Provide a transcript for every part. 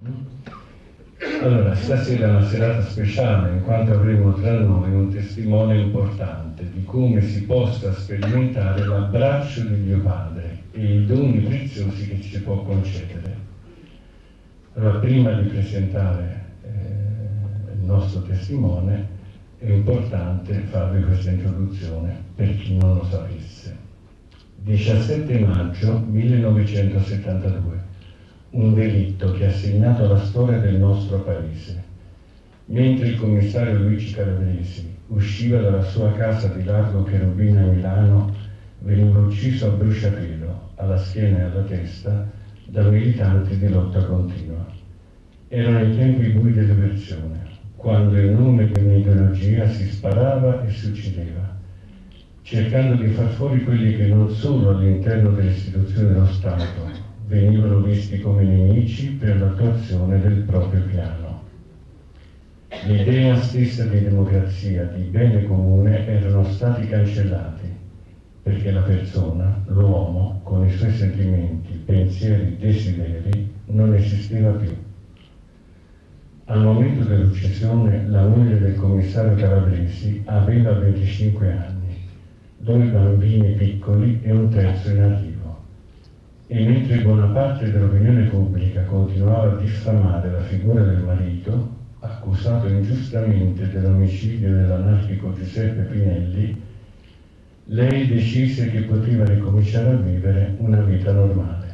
Allora, stasera è una serata speciale in quanto avremo tra noi un testimone importante di come si possa sperimentare l'abbraccio di Dio Padre e i doni preziosi che ci può concedere. Allora, prima di presentare il nostro testimone, è importante farvi questa introduzione per chi non lo sapesse. 17 maggio 1972. Un delitto che ha segnato la storia del nostro paese. Mentre il commissario Luigi Calabresi usciva dalla sua casa di Largo Cherubino a Milano, veniva ucciso a bruciapelo, alla schiena e alla testa, da militanti di lotta continua. Erano i tempi bui dell'eversione, quando in nome di un'ideologia si sparava e si uccideva, cercando di far fuori quelli che non solo all'interno delle istituzioni dello Stato venivano visti come nemici per l'attuazione del proprio piano. L'idea stessa di democrazia, di bene comune, erano stati cancellati, perché la persona, l'uomo, con i suoi sentimenti, pensieri, desideri, non esisteva più. Al momento dell'uccisione, la moglie del commissario Calabresi aveva 25 anni, 2 bambini piccoli e un terzo in arrivo. E mentre buona parte dell'opinione pubblica continuava a diffamare la figura del marito, accusato ingiustamente dell'omicidio dell'anarchico Giuseppe Pinelli, lei decise che poteva ricominciare a vivere una vita normale.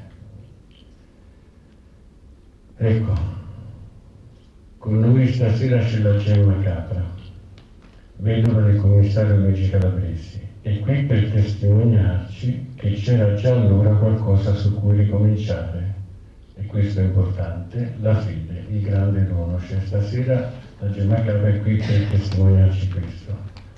Ecco, con noi stasera c'è la Gemma Capra, vedova del commissario Luigi Calabresi, e qui per testimoniarci che c'era già allora qualcosa su cui ricominciare. E questo è importante, la fede, il grande dono. Cioè stasera la Gemma Capra è qui per testimoniarci questo.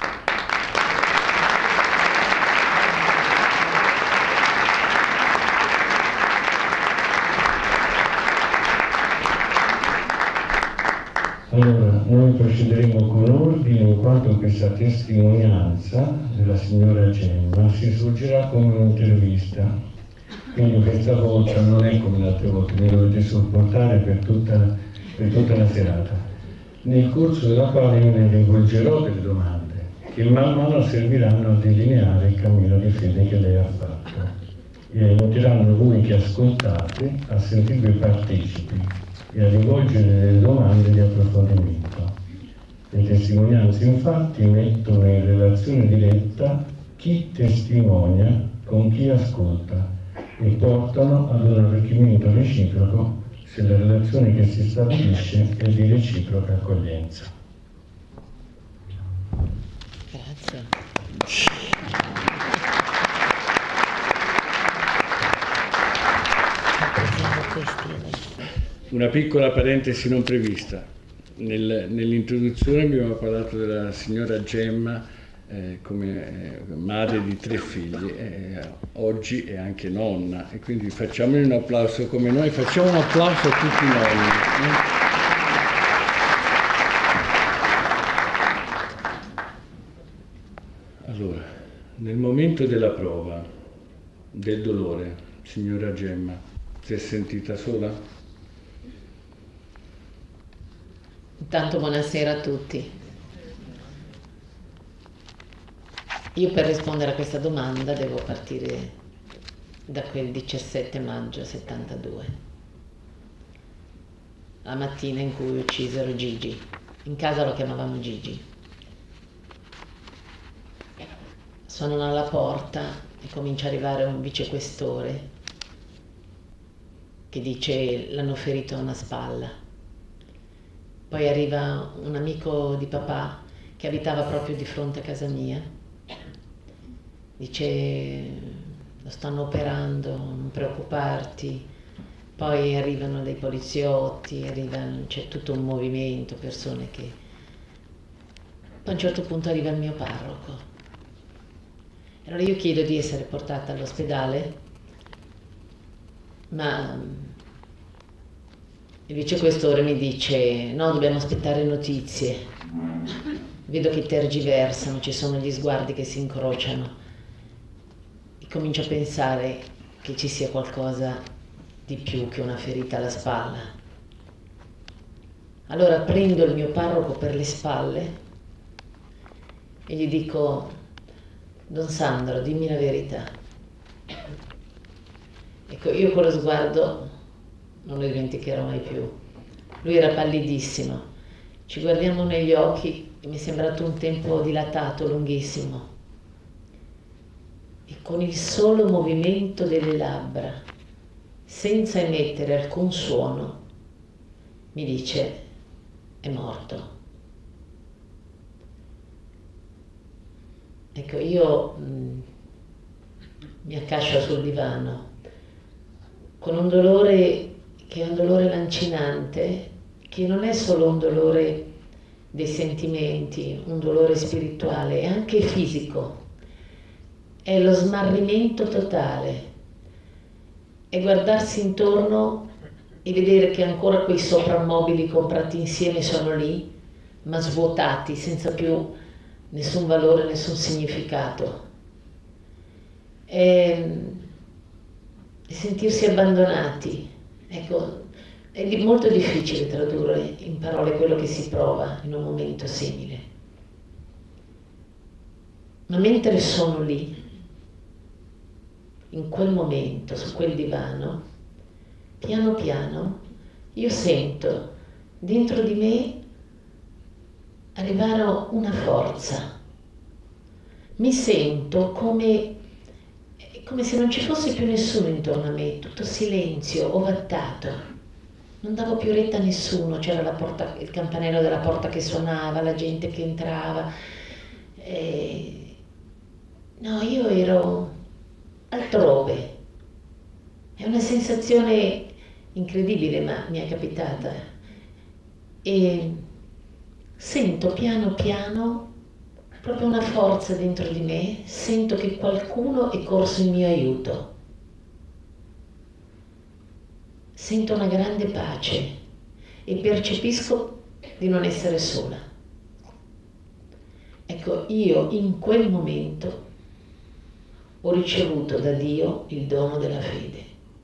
Allora, noi procederemo con ordine in quanto questa testimonianza della signora Gemma si svolgerà come un'intervista, quindi questa volta non è come le altre volte, mi dovete sopportare per tutta la serata, nel corso della quale io ne rivolgerò delle domande che man mano serviranno a delineare il cammino di fede che lei ha fatto e aiuteranno voi che ascoltate a sentirvi partecipi e a rivolgere delle domande di approfondimento. Le testimonianze infatti mettono in relazione diretta chi testimonia con chi ascolta e portano ad un arricchimento reciproco se la relazione che si stabilisce è di reciproca accoglienza. Grazie. Una piccola parentesi non prevista. Nell'introduzione abbiamo parlato della signora Gemma come madre di 3 figli, oggi è anche nonna, e quindi facciamole un applauso come noi, facciamo un applauso a tutti i nonni. Allora, nel momento della prova, del dolore, signora Gemma, si è sentita sola? Intanto buonasera a tutti. Io per rispondere a questa domanda devo partire da quel 17 maggio 72, la mattina in cui uccisero Gigi. In casa lo chiamavamo Gigi. Suonano alla porta e comincia ad arrivare un vicequestore che dice l'hanno ferito a una spalla. Poi arriva un amico di papà che abitava proprio di fronte a casa mia. Dice lo stanno operando, non preoccuparti. Poi arrivano dei poliziotti, c'è tutto un movimento, persone che... Poi a un certo punto arriva il mio parroco. Allora io chiedo di essere portata all'ospedale, ma il vicequestore mi dice no, dobbiamo aspettare notizie. Vedo che tergiversano, ci sono gli sguardi che si incrociano e comincio a pensare che ci sia qualcosa di più che una ferita alla spalla. Allora prendo il mio parroco per le spalle e gli dico: Don Sandro, dimmi la verità. Ecco, io quello sguardo non lo dimenticherò mai più. Lui era pallidissimo, ci guardiamo negli occhi e mi è sembrato un tempo dilatato, lunghissimo. E con il solo movimento delle labbra, senza emettere alcun suono, mi dice: è morto. Ecco, io mi accascio sul divano con un dolore che è un dolore lancinante, che non è solo un dolore dei sentimenti, un dolore spirituale, è anche fisico, è lo smarrimento totale, è guardarsi intorno e vedere che ancora quei soprammobili comprati insieme sono lì, ma svuotati, senza più nessun valore, nessun significato. E sentirsi abbandonati. Ecco, è molto difficile tradurre in parole quello che si prova in un momento simile. Ma mentre sono lì, in quel momento, su quel divano, piano piano, io sento dentro di me arrivare una forza. Mi sento come se non ci fosse più nessuno intorno a me, tutto silenzio, ovattato. Non davo più retta a nessuno, c'era la porta, il campanello della porta che suonava, la gente che entrava. No, io ero altrove. È una sensazione incredibile, ma mi è capitata. E sento piano piano proprio una forza dentro di me, sento che qualcuno è corso in mio aiuto. Sento una grande pace e percepisco di non essere sola. Ecco, io in quel momento ho ricevuto da Dio il dono della fede.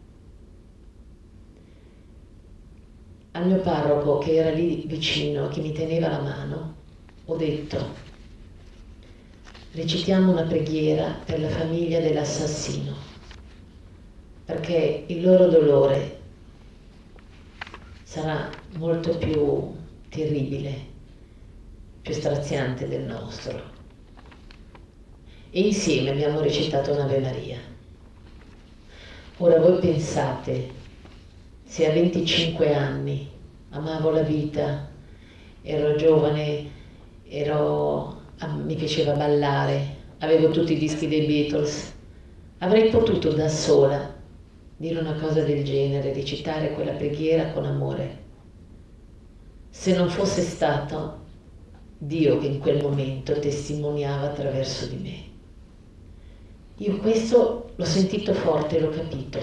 Al mio parroco, che era lì vicino, che mi teneva la mano, ho detto: recitiamo una preghiera per la famiglia dell'assassino, perché il loro dolore sarà molto più terribile, più straziante del nostro. E insieme abbiamo recitato un'Ave Maria. Ora voi pensate, se a 25 anni amavo la vita, ero giovane, mi piaceva ballare, avevo tutti i dischi dei Beatles, avrei potuto da sola dire una cosa del genere, recitare quella preghiera con amore, se non fosse stato Dio che in quel momento testimoniava attraverso di me. Io questo l'ho sentito forte, l'ho capito.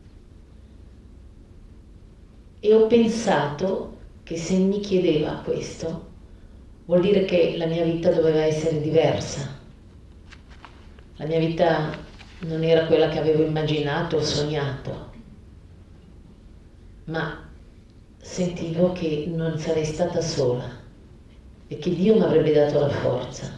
E ho pensato che se mi chiedeva questo, vuol dire che la mia vita doveva essere diversa. La mia vita non era quella che avevo immaginato o sognato, ma sentivo che non sarei stata sola e che Dio mi avrebbe dato la forza.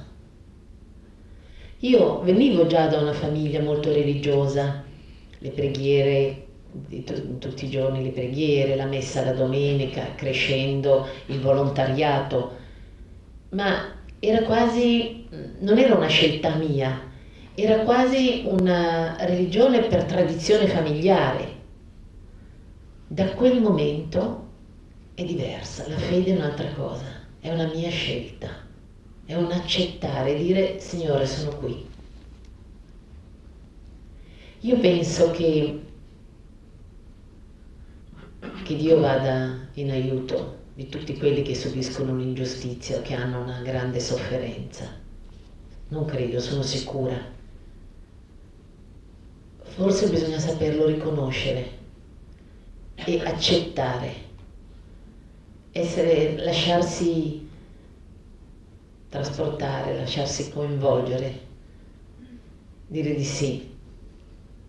Io venivo già da una famiglia molto religiosa, le preghiere, tutti i giorni le preghiere, la messa la domenica, crescendo, il volontariato, ma era quasi, non era una scelta mia, era quasi una religione per tradizione familiare. Da quel momento è diversa, la fede è un'altra cosa, è una mia scelta. È un accettare, dire: Signore, sono qui. Io penso che Dio vada in aiuto di tutti quelli che subiscono un'ingiustizia o che hanno una grande sofferenza. Non credo, sono sicura. Forse bisogna saperlo riconoscere e accettare, lasciarsi trasportare, lasciarsi coinvolgere, dire di sì,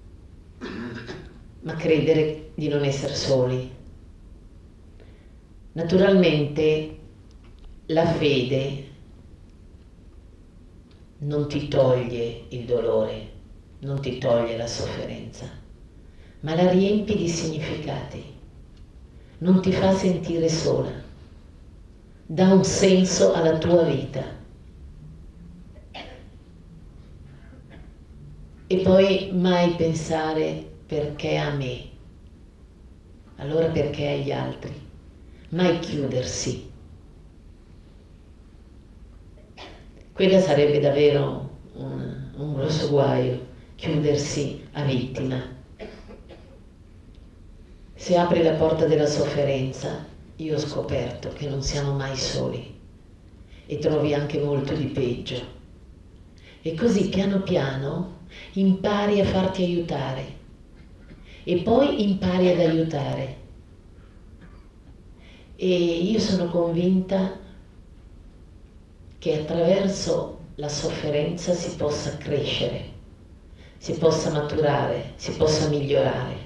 ma credere di non essere soli. Naturalmente la fede non ti toglie il dolore, non ti toglie la sofferenza, ma la riempi di significati, non ti fa sentire sola, dà un senso alla tua vita. E poi mai pensare perché a me, allora perché agli altri, mai chiudersi. Quella sarebbe davvero un grosso guaio, chiudersi a vittima. Se apri la porta della sofferenza, io ho scoperto che non siamo mai soli e trovi anche molto di peggio. E così piano piano impari a farti aiutare e poi impari ad aiutare. E io sono convinta che attraverso la sofferenza si possa crescere, si possa maturare, si possa migliorare.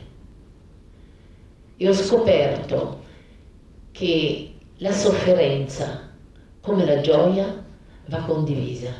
E ho scoperto che la sofferenza, come la gioia, va condivisa.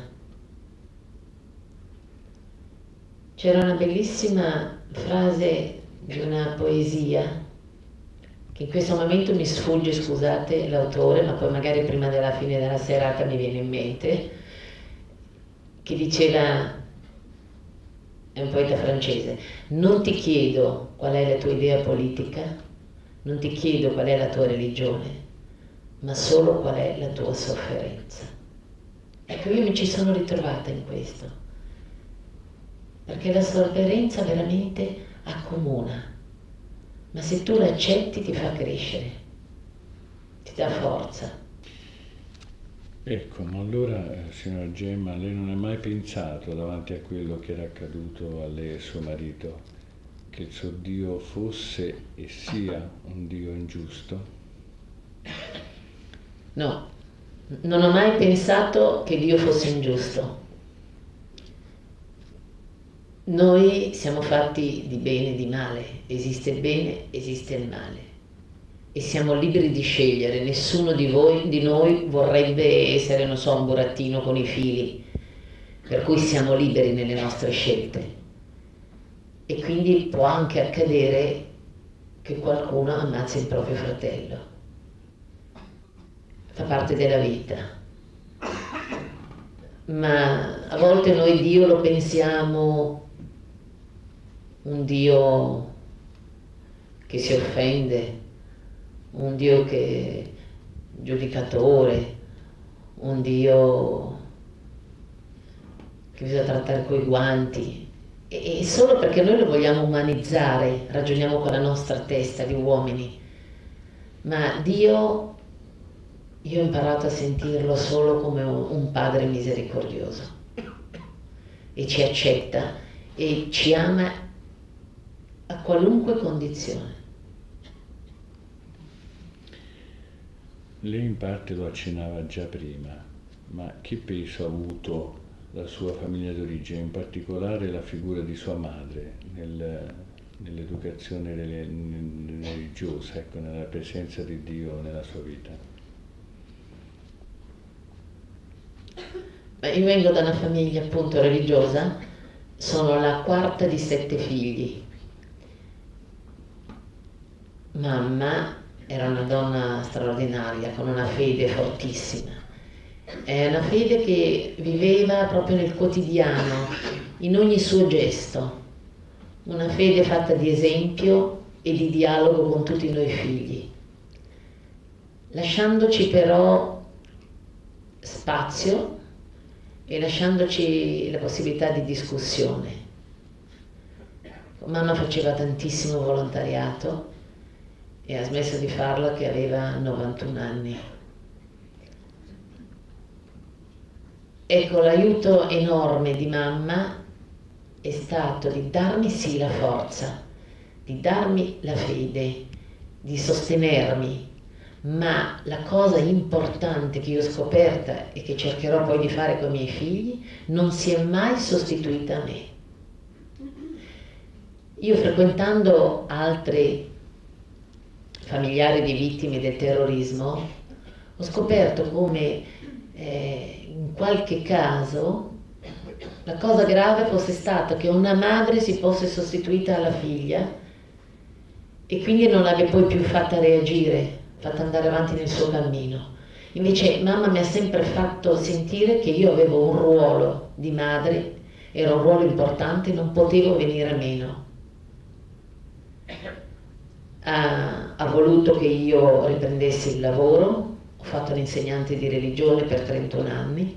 C'era una bellissima frase di una poesia che in questo momento mi sfugge, scusate, l'autore, ma poi magari prima della fine della serata mi viene in mente, che diceva, è un poeta francese: non ti chiedo qual è la tua idea politica, non ti chiedo qual è la tua religione, ma solo qual è la tua sofferenza. Ecco, io mi ci sono ritrovata in questo, perché la sofferenza veramente accomuna, ma se tu l'accetti ti fa crescere, ti dà forza. Ecco, ma allora, signora Gemma, lei non ha mai pensato, davanti a quello che era accaduto a lei e suo marito, che il suo Dio fosse e sia un Dio ingiusto? No, non ho mai pensato che Dio fosse ingiusto. Noi siamo fatti di bene e di male, esiste il bene, esiste il male e siamo liberi di scegliere. Nessuno di noi vorrebbe essere, non so, un burattino con i fili, per cui siamo liberi nelle nostre scelte. E quindi può anche accadere che qualcuno ammazzi il proprio fratello. Fa parte della vita. Ma a volte noi Dio lo pensiamo un Dio che si offende, un Dio che giudicatore, un Dio che bisogna trattare coi guanti, e solo perché noi lo vogliamo umanizzare, ragioniamo con la nostra testa di uomini. Ma Dio, io ho imparato a sentirlo solo come un padre misericordioso, e ci accetta e ci ama a qualunque condizione. Lei in parte lo accennava già prima, ma che peso ha avuto la sua famiglia d'origine, in particolare la figura di sua madre nell'educazione religiosa, ecco, nella presenza di Dio nella sua vita? Io vengo da una famiglia appunto religiosa, sono la quarta di 7 figli. Mamma era una donna straordinaria, con una fede fortissima. È una fede che viveva proprio nel quotidiano, in ogni suo gesto. Una fede fatta di esempio e di dialogo con tutti noi figli, lasciandoci però spazio e lasciandoci la possibilità di discussione. Mamma faceva tantissimo volontariato e ha smesso di farlo che aveva 91 anni. Ecco, l'aiuto enorme di mamma è stato di darmi sì la forza, di darmi la fede, di sostenermi, ma la cosa importante che io ho scoperta e che cercherò poi di fare con i miei figli, non si è mai sostituita a me. Io frequentando altre familiari di vittime del terrorismo, ho scoperto come in qualche caso la cosa grave fosse stata che una madre si fosse sostituita alla figlia e quindi non l'abbia poi più fatta reagire, fatta andare avanti nel suo cammino. Invece mamma mi ha sempre fatto sentire che io avevo un ruolo di madre, era un ruolo importante, non potevo venire meno. Ha voluto che io riprendessi il lavoro, ho fatto l'insegnante di religione per 31 anni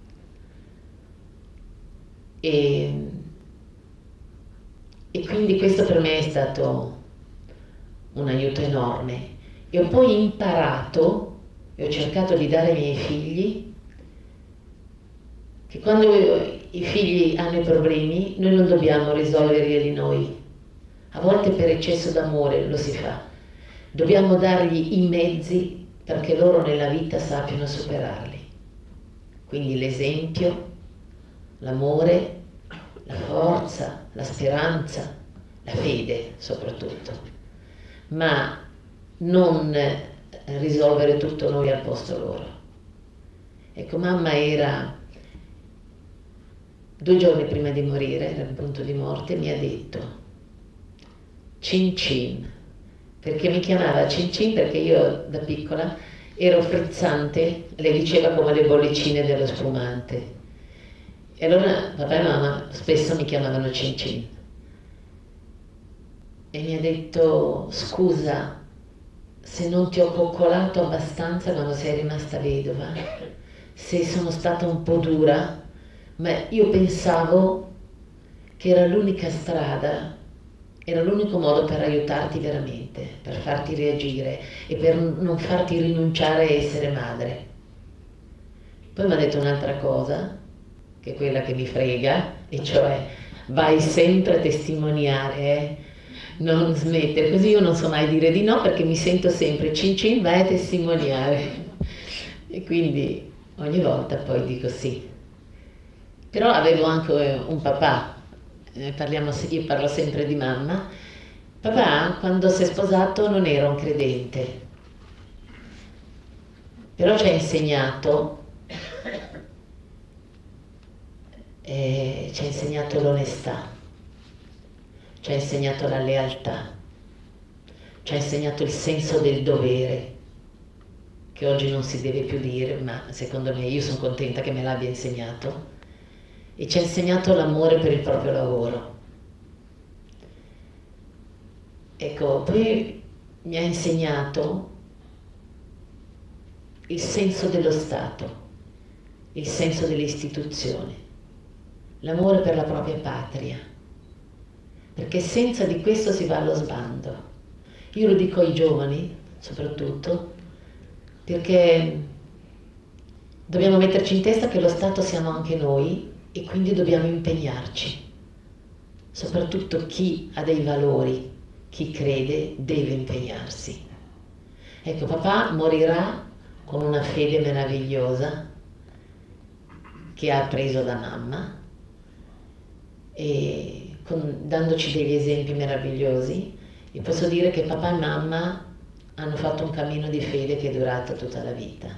e quindi questo per me è stato un aiuto enorme. E ho poi imparato e ho cercato di dare ai miei figli che quando i figli hanno i problemi noi non dobbiamo risolverli noi. A volte per eccesso d'amore lo si fa. Dobbiamo dargli i mezzi perché loro nella vita sappiano superarli. Quindi l'esempio, l'amore, la forza, la speranza, la fede soprattutto. Ma non risolvere tutto noi al posto loro. Ecco, mamma era 2 giorni prima di morire, era il punto di morte, mi ha detto Cin Cin, perché mi chiamava Cin Cin perché io da piccola ero frizzante, le diceva come le bollicine dello spumante. E allora papà e mamma spesso mi chiamavano Cin Cin. E mi ha detto, scusa, se non ti ho coccolato abbastanza quando sei rimasta vedova, se sono stata un po' dura, ma io pensavo che era l'unica strada, era l'unico modo per aiutarti veramente, per farti reagire e per non farti rinunciare a essere madre. Poi mi ha detto un'altra cosa, che è quella che mi frega, e cioè vai sempre a testimoniare, non smettere, così io non so mai dire di no perché mi sento sempre Cin Cin, vai a testimoniare. E quindi ogni volta poi dico sì. Però avevo anche un papà, io parlo sempre di mamma. Papà quando si è sposato non era un credente, però ci ha insegnato l'onestà, ci ha insegnato la lealtà, ci ha insegnato il senso del dovere, che oggi non si deve più dire, ma secondo me io sono contenta che me l'abbia insegnato, e ci ha insegnato l'amore per il proprio lavoro. Ecco, poi mi ha insegnato il senso dello Stato, il senso delle istituzioni, l'amore per la propria patria, perché senza di questo si va allo sbando. Io lo dico ai giovani, soprattutto, perché dobbiamo metterci in testa che lo Stato siamo anche noi e quindi dobbiamo impegnarci. Soprattutto chi ha dei valori, chi crede, deve impegnarsi. Ecco, papà morirà con una fede meravigliosa che ha preso da mamma e dandoci degli esempi meravigliosi, e posso dire che papà e mamma hanno fatto un cammino di fede che è durato tutta la vita.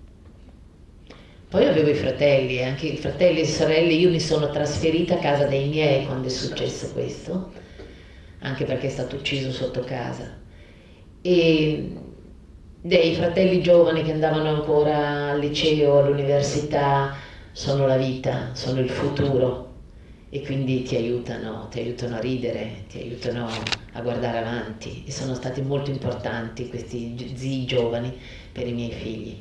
Poi avevo i fratelli, e anche i fratelli e sorelle, io mi sono trasferita a casa dei miei quando è successo questo, anche perché è stato ucciso sotto casa. E dei fratelli giovani che andavano ancora al liceo, all'università, sono la vita, sono il futuro, e quindi ti aiutano a ridere, ti aiutano a guardare avanti, e sono stati molto importanti questi zii giovani per i miei figli.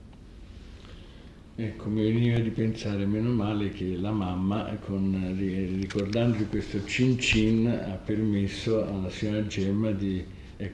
Ecco, mi veniva di pensare, meno male che la mamma, ricordando questo Cin Cin, ha permesso alla signora Gemma di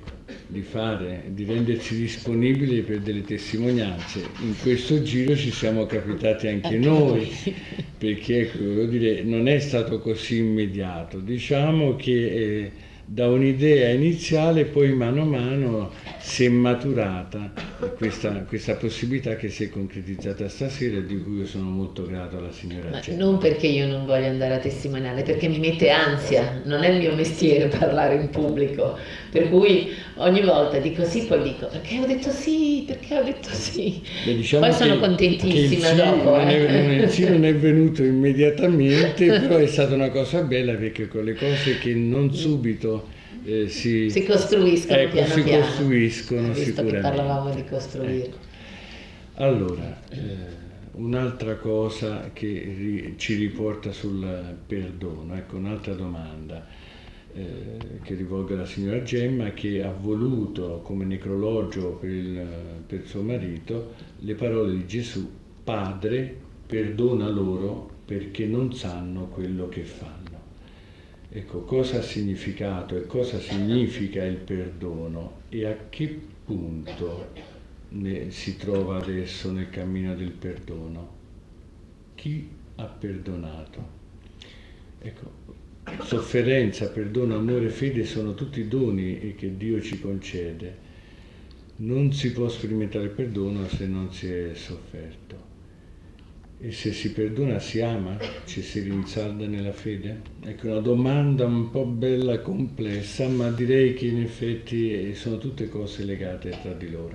rendersi disponibile per delle testimonianze. In questo giro ci siamo capitati anche noi, perché ecco, voglio dire, non è stato così immediato. Diciamo che da un'idea iniziale, poi mano a mano si è maturata questa possibilità che si è concretizzata stasera e di cui io sono molto grato alla signora Gemma. Non perché io non voglio andare a testimoniare, perché mi mette ansia, non è il mio mestiere parlare in pubblico, per cui ogni volta dico sì, poi dico perché ho detto sì, perché ho detto sì. Beh, diciamo poi sono contentissima dopo. Il sì non è venuto immediatamente, però è stata una cosa bella perché con le cose che non subito si costruiscono piano si piano. costruiscono Visto sicuramente. che parlavamo di costruire. Ecco. Allora, un'altra cosa che ci riporta sul perdono, ecco un'altra domanda che rivolgo alla signora Gemma, che ha voluto come necrologio per suo marito le parole di Gesù: Padre, perdona loro perché non sanno quello che fanno. Ecco, cosa ha significato e cosa significa il perdono e a che punto si trova adesso nel cammino del perdono? Chi ha perdonato? Ecco, sofferenza, perdono, amore, fede sono tutti doni che Dio ci concede. Non si può sperimentare il perdono se non si è sofferto. E se si perdona si ama? Ci si rinsalda nella fede? Ecco, una domanda un po' bella, complessa, ma direi che in effetti sono tutte cose legate tra di loro.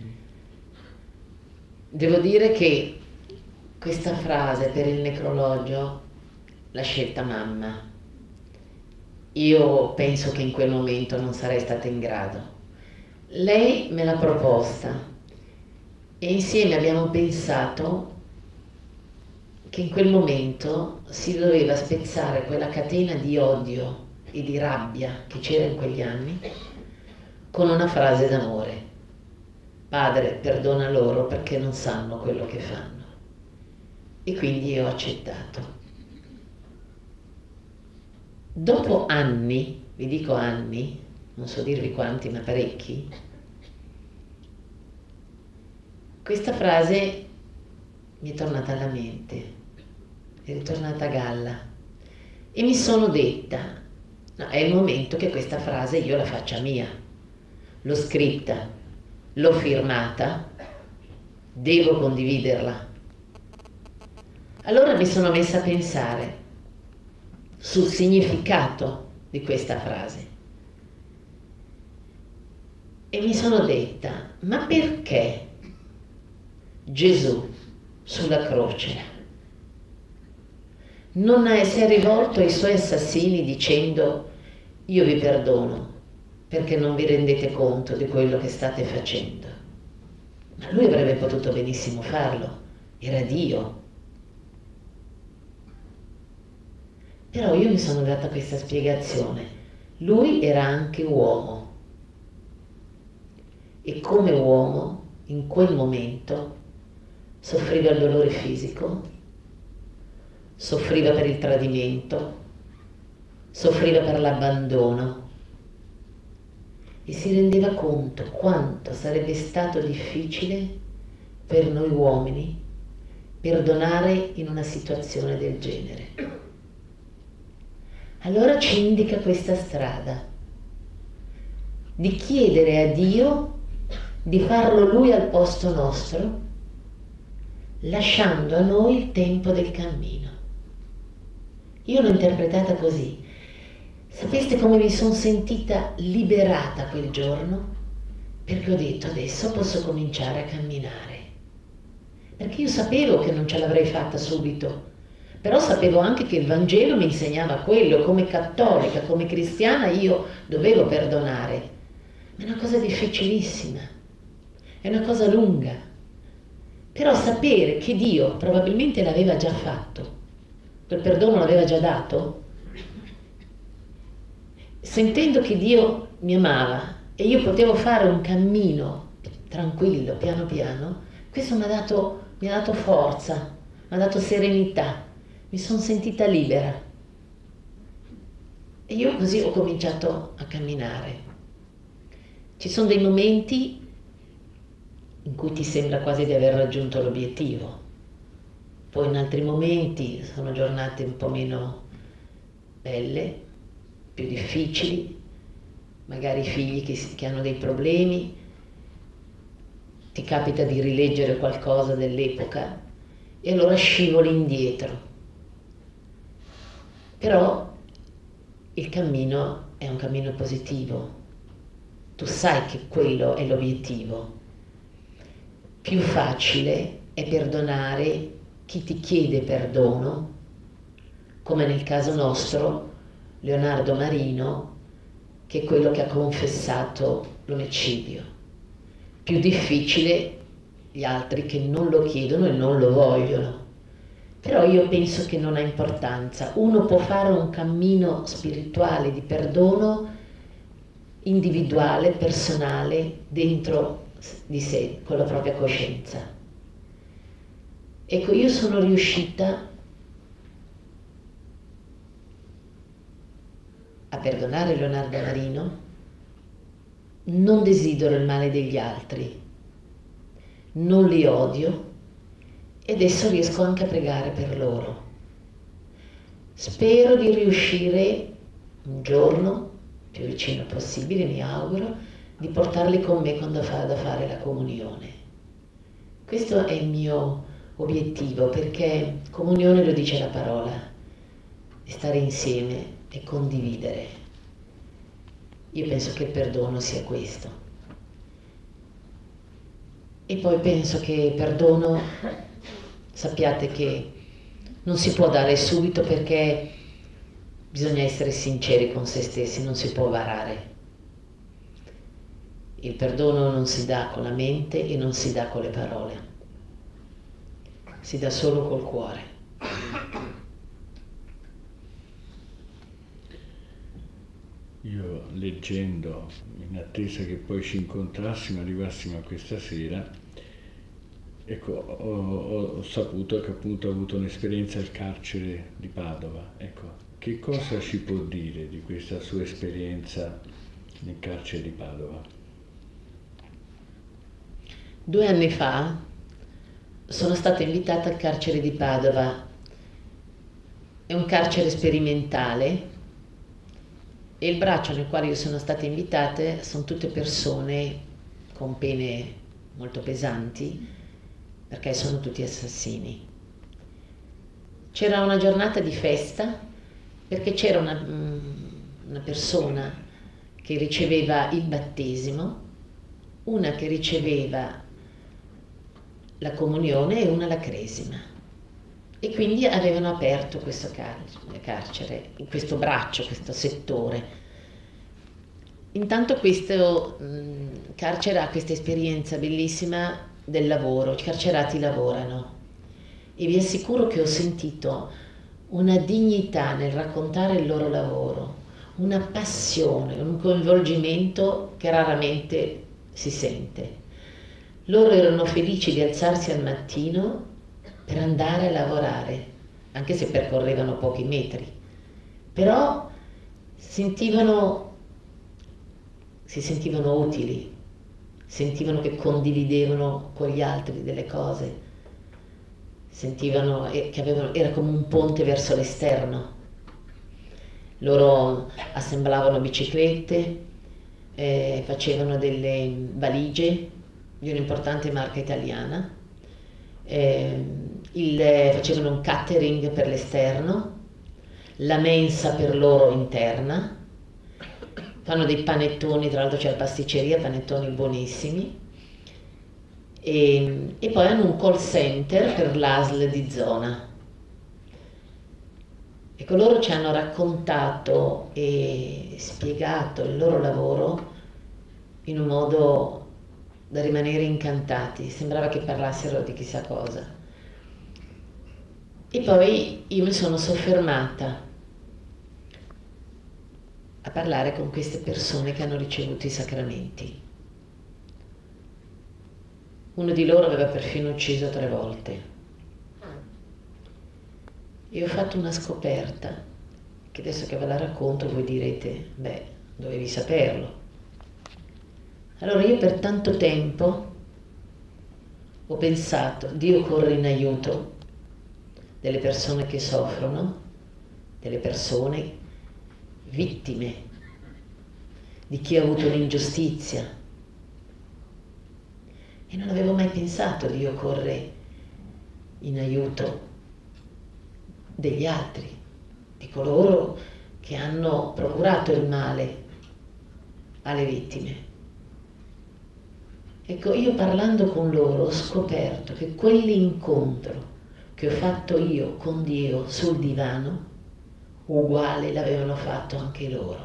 Devo dire che questa frase per il necrologio l'ha scelta mamma. Io penso che in quel momento non sarei stata in grado. Lei me l'ha proposta e insieme abbiamo pensato che in quel momento si doveva spezzare quella catena di odio e di rabbia che c'era in quegli anni con una frase d'amore: Padre, perdona loro perché non sanno quello che fanno. E quindi io ho accettato. Dopo anni, vi dico anni, non so dirvi quanti, ma parecchi, questa frase mi è tornata alla mente, è ritornata a galla e mi sono detta: no, è il momento che questa frase io la faccia mia. L'ho scritta, l'ho firmata, devo condividerla. Allora mi sono messa a pensare sul significato di questa frase e mi sono detta: ma perché Gesù sulla croce non si è rivolto ai suoi assassini dicendo: io vi perdono perché non vi rendete conto di quello che state facendo? Ma lui avrebbe potuto benissimo farlo, era Dio. Però io mi sono data questa spiegazione: lui era anche uomo e come uomo in quel momento soffriva il dolore fisico, soffriva per il tradimento, soffriva per l'abbandono e si rendeva conto quanto sarebbe stato difficile per noi uomini perdonare in una situazione del genere. Allora ci indica questa strada di chiedere a Dio di farlo Lui al posto nostro, lasciando a noi il tempo del cammino. Io l'ho interpretata così. Sapeste come mi sono sentita liberata quel giorno? Perché ho detto: adesso posso cominciare a camminare. Perché io sapevo che non ce l'avrei fatta subito, però sapevo anche che il Vangelo mi insegnava quello. Come cattolica, come cristiana io dovevo perdonare. Ma è una cosa difficilissima, è una cosa lunga. Però sapere che Dio probabilmente l'aveva già fatto, quel perdono l'aveva già dato, sentendo che Dio mi amava e io potevo fare un cammino tranquillo, piano piano, questo mi ha dato forza, mi ha dato serenità, mi sono sentita libera. E io così ho cominciato a camminare. Ci sono dei momenti in cui ti sembra quasi di aver raggiunto l'obiettivo, poi in altri momenti sono giornate un po' meno belle, più difficili, magari figli che hanno dei problemi, ti capita di rileggere qualcosa dell'epoca e allora scivoli indietro. Però il cammino è un cammino positivo, tu sai che quello è l'obiettivo. Più facile è perdonare chi ti chiede perdono, come nel caso nostro Leonardo Marino, che è quello che ha confessato l'omicidio. Più difficile gli altri che non lo chiedono e non lo vogliono. Però io penso che non ha importanza. Uno può fare un cammino spirituale di perdono individuale, personale, dentro di sé, con la propria coscienza. Ecco, io sono riuscita a perdonare Leonardo Marino, non desidero il male degli altri, non li odio e adesso riesco anche a pregare per loro. Spero di riuscire un giorno, più vicino possibile, mi auguro, di portarli con me quando vado a fare la comunione. Questo è il mio obiettivo, perché comunione lo dice la parola, è stare insieme e condividere. Io penso che il perdono sia questo. E poi penso che perdono, sappiate che non si può dare subito, perché bisogna essere sinceri con se stessi, non si può varare. Il perdono non si dà con la mente e non si dà con le parole, si dà solo col cuore. Io leggendo, in attesa che poi ci incontrassimo, arrivassimo a questa sera, ecco, ho saputo che appunto ha avuto un'esperienza al carcere di Padova. Ecco, che cosa ci può dire di questa sua esperienza nel carcere di Padova? 2 anni fa sono stata invitata al carcere di Padova. È un carcere sperimentale e il braccio nel quale io sono stata invitata sono tutte persone con pene molto pesanti, perché sono tutti assassini. C'era una giornata di festa, perché c'era una persona che riceveva il battesimo, una che riceveva la comunione e una la cresima. E quindi avevano aperto questo carcere, questo braccio, questo settore. Intanto questo carcere ha questa esperienza bellissima del lavoro, i carcerati lavorano e vi assicuro che ho sentito una dignità nel raccontare il loro lavoro, una passione, un coinvolgimento che raramente si sente. Loro erano felici di alzarsi al mattino per andare a lavorare, anche se percorrevano pochi metri, però si sentivano utili, sentivano che condividevano con gli altri delle cose, sentivano che era come un ponte verso l'esterno. Loro assemblavano biciclette, facevano delle valigie di un'importante marca italiana, facevano un catering per l'esterno, la mensa per loro interna, fanno dei panettoni, tra l'altro c'è la pasticceria, panettoni buonissimi, e poi hanno un call center per l'ASL di zona. Ecco, loro ci hanno raccontato e spiegato il loro lavoro in un modo da rimanere incantati, sembrava che parlassero di chissà cosa. E poi io mi sono soffermata a parlare con queste persone che hanno ricevuto i sacramenti. Uno di loro aveva perfino ucciso 3 volte. E ho fatto una scoperta, che adesso che ve la racconto voi direte, beh, dovevi saperlo. Allora io per tanto tempo ho pensato, Dio corre in aiuto delle persone che soffrono, delle persone vittime di chi ha avuto un'ingiustizia. E non avevo mai pensato di io correre in aiuto degli altri, di coloro che hanno procurato il male alle vittime. Ecco, io parlando con loro ho scoperto che quell'incontro che ho fatto io con Dio sul divano, uguale l'avevano fatto anche loro.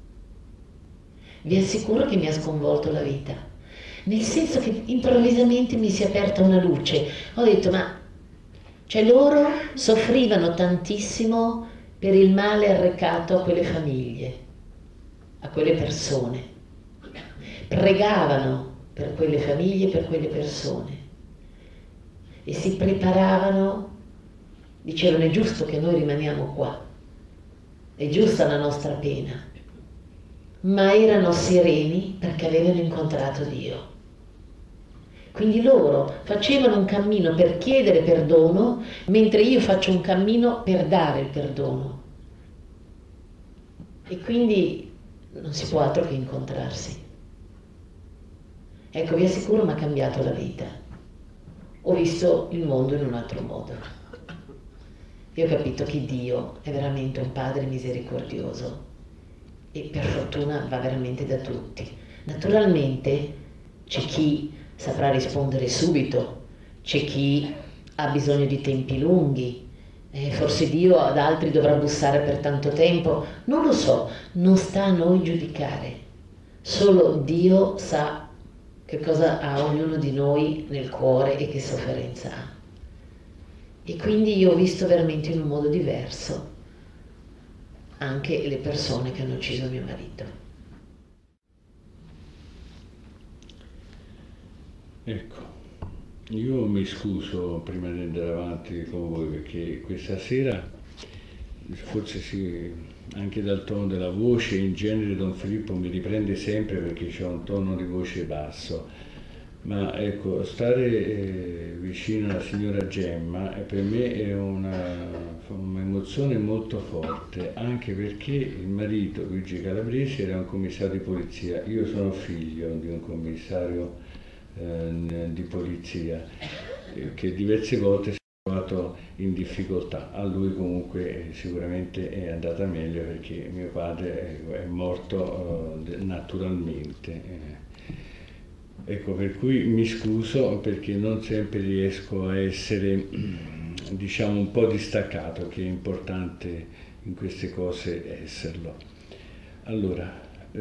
Vi assicuro che mi ha sconvolto la vita, nel senso che improvvisamente mi si è aperta una luce. Ho detto, ma cioè loro soffrivano tantissimo per il male arrecato a quelle famiglie, a quelle persone. Pregavano per quelle famiglie, per quelle persone. E si preparavano, dicevano, è giusto che noi rimaniamo qua, è giusta la nostra pena. Ma erano sereni perché avevano incontrato Dio. Quindi loro facevano un cammino per chiedere perdono, mentre io faccio un cammino per dare il perdono. E quindi non si può altro che incontrarsi. Ecco, vi assicuro, mi ha cambiato la vita. Ho visto il mondo in un altro modo. Io ho capito che Dio è veramente un Padre misericordioso e per fortuna va veramente da tutti. Naturalmente c'è chi saprà rispondere subito, c'è chi ha bisogno di tempi lunghi, forse Dio ad altri dovrà bussare per tanto tempo, non lo so, non sta a noi giudicare, solo Dio sa che cosa ha ognuno di noi nel cuore e che sofferenza ha. E quindi io ho visto veramente in un modo diverso anche le persone che hanno ucciso mio marito. Ecco, io mi scuso prima di andare avanti con voi perché questa sera, forse sì, anche dal tono della voce, in genere Don Filippo mi riprende sempre perché c'è un tono di voce basso, ma ecco, stare vicino alla signora Gemma per me è un'emozione molto forte, anche perché il marito Luigi Calabresi era un commissario di polizia, io sono figlio di un commissario di polizia che diverse volte si è trovato in difficoltà. A lui comunque sicuramente è andata meglio perché mio padre è morto naturalmente. Ecco, per cui mi scuso perché non sempre riesco a essere, diciamo, un po' distaccato, che è importante in queste cose esserlo. Allora,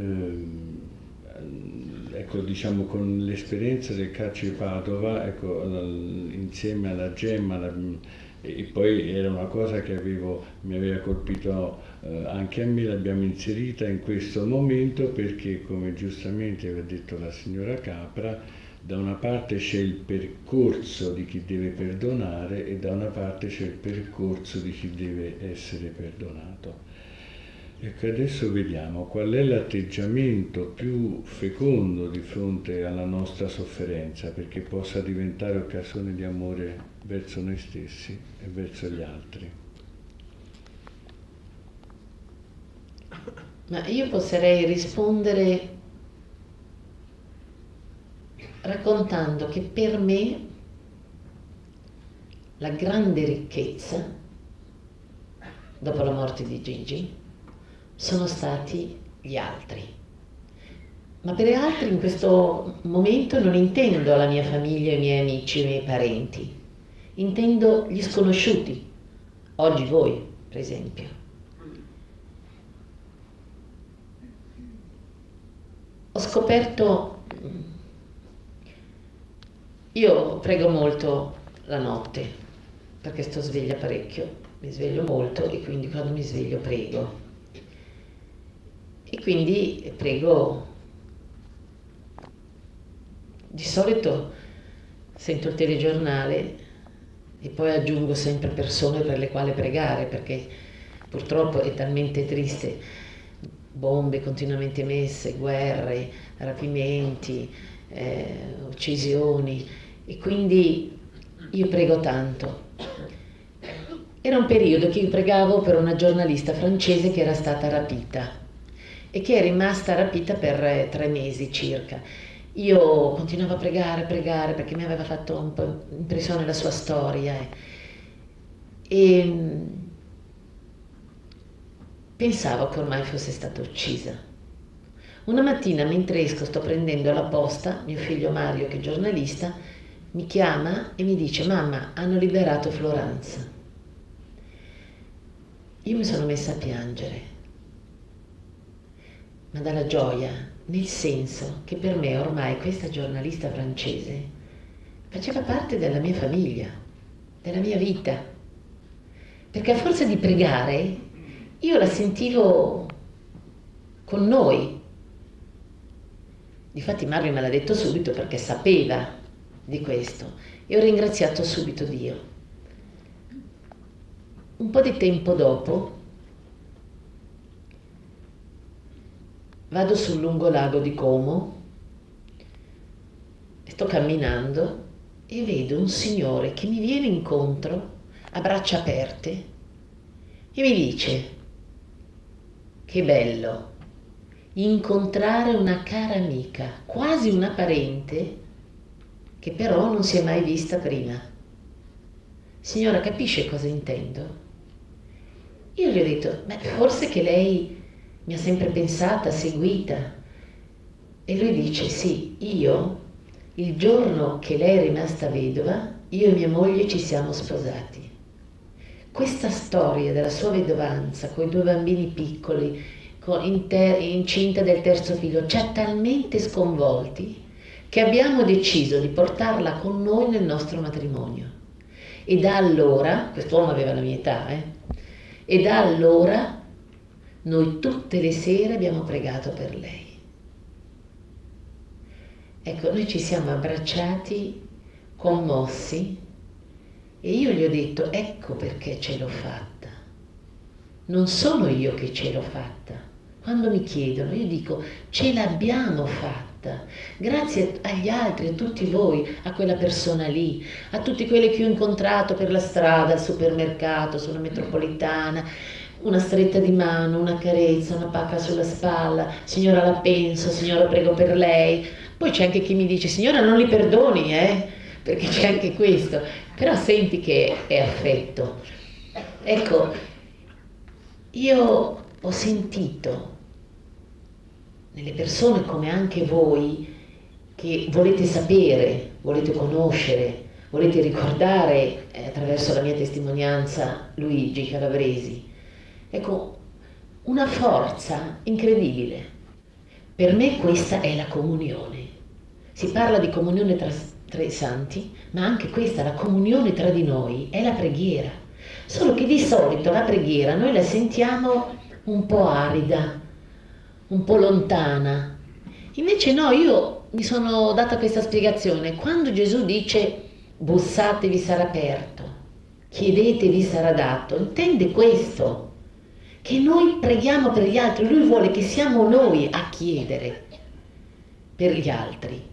ecco, diciamo, con l'esperienza del carcere di Padova, ecco, insieme alla Gemma, e poi era una cosa che mi aveva colpito anche a me, l'abbiamo inserita in questo momento perché, come giustamente aveva detto la signora Capra, da una parte c'è il percorso di chi deve perdonare e da una parte c'è il percorso di chi deve essere perdonato. Ecco, adesso vediamo qual è l'atteggiamento più fecondo di fronte alla nostra sofferenza, perché possa diventare occasione di amore verso noi stessi e verso gli altri. Ma io potrei rispondere raccontando che per me la grande ricchezza dopo la morte di Gigi sono stati gli altri. Ma per gli altri in questo momento non intendo la mia famiglia, i miei amici, i miei parenti. Intendo gli sconosciuti. Oggi voi, per esempio. Ho scoperto, io prego molto la notte, perché sto sveglia parecchio, mi sveglio molto e quindi quando mi sveglio prego. E quindi prego, di solito sento il telegiornale e poi aggiungo sempre persone per le quali pregare, perché purtroppo è talmente triste, bombe continuamente messe, guerre, rapimenti, uccisioni, e quindi io prego tanto. Era un periodo che io pregavo per una giornalista francese che era stata rapita. e che è rimasta rapita per 3 mesi circa. Io continuavo a pregare, perché mi aveva fatto un po' impressione la sua storia e pensavo che ormai fosse stata uccisa. Una mattina, mentre esco, sto prendendo la posta, mio figlio Mario, che è giornalista, mi chiama e mi dice: mamma, hanno liberato Floranza. Io mi sono messa a piangere, ma dalla gioia, nel senso che per me ormai questa giornalista francese faceva parte della mia famiglia, della mia vita, perché a forza di pregare io la sentivo con noi. Difatti Mario me l'ha detto subito perché sapeva di questo e ho ringraziato subito Dio. Un po' di tempo dopo vado sul lungolago di Como e sto camminando e vedo un signore che mi viene incontro a braccia aperte e mi dice: che bello incontrare una cara amica, quasi una parente, che però non si è mai vista prima. Signora, capisce cosa intendo? Io gli ho detto: beh, forse che lei mi ha sempre pensata, seguita. E lui dice: sì, io, il giorno che lei è rimasta vedova, io e mia moglie ci siamo sposati. Questa storia della sua vedovanza, con i 2 bambini piccoli, incinta del 3° figlio, ci ha talmente sconvolti che abbiamo deciso di portarla con noi nel nostro matrimonio. E da allora, quest'uomo aveva la mia età, e da allora noi tutte le sere abbiamo pregato per lei. Ecco, noi ci siamo abbracciati, commossi, e io gli ho detto: ecco perché ce l'ho fatta. Non sono io che ce l'ho fatta. Quando mi chiedono, io dico: ce l'abbiamo fatta, grazie agli altri, a tutti voi, a quella persona lì, a tutti quelli che ho incontrato per la strada, al supermercato, sulla metropolitana, una stretta di mano, una carezza, una pacca sulla spalla: signora, la penso, signora, prego per lei. Poi c'è anche chi mi dice: signora, non li perdoni, perché c'è anche questo, però senti che è affetto. Ecco, io ho sentito nelle persone, come anche voi, che volete sapere, volete conoscere, volete ricordare attraverso la mia testimonianza Luigi Calabresi. Ecco, una forza incredibile. Per me questa è la comunione. Si parla di comunione tra i santi, ma anche questa, la comunione tra di noi, è la preghiera. Solo che di solito la preghiera noi la sentiamo un po' arida, un po' lontana. Invece no, io mi sono data questa spiegazione. Quando Gesù dice: bussate vi sarà aperto, chiedete vi sarà dato, intende questo, che noi preghiamo per gli altri. Lui vuole che siamo noi a chiedere per gli altri.